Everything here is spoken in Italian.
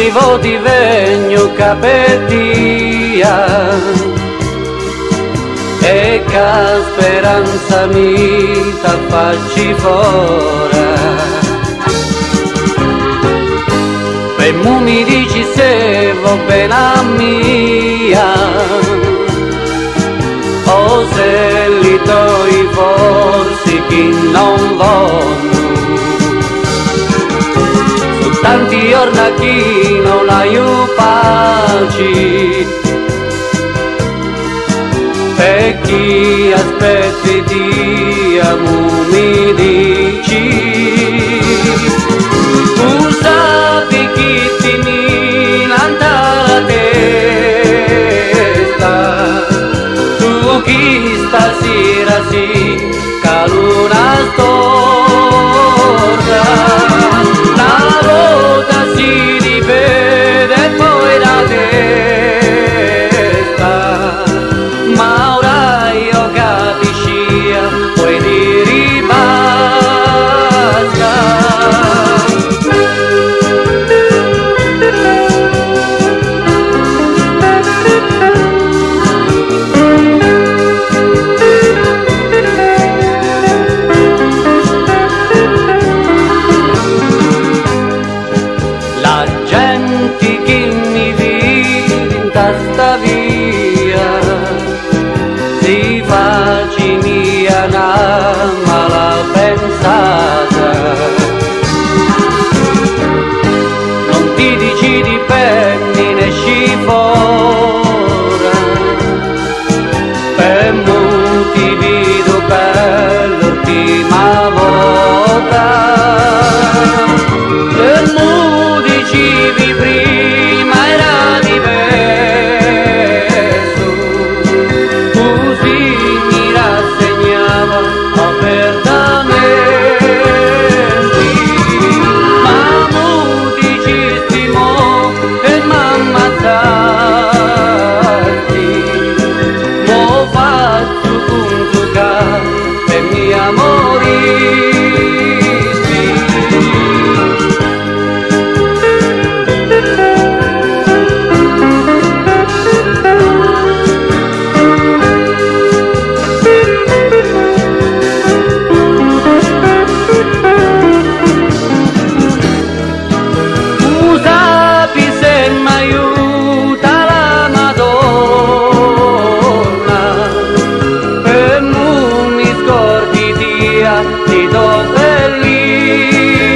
vivo di vegno capetia e che speranza mi ta facci fora. E mu mi dici se va bene a mia o se li toi forse chi non voglio. Su tanti giorni chi non hai pace e chi aspetti ti amo mi dici. Tu sappi chi ti milanta la testa, tu chi stasera si caluna storta, la volta si rivede e poi la testa, ma ora io capisci, puoi dire basta. La gente che mi vede in testa via si faccia mia una mala pensata, non ti dici di penni né scifora, per motivi per l'ultima volta. Dicevi prima era diverso, così mi rassegnavo apertamente, ma mu dicesti mo e m'ammazzasti, mo faccio punto che per mi amori. Ti do bellissima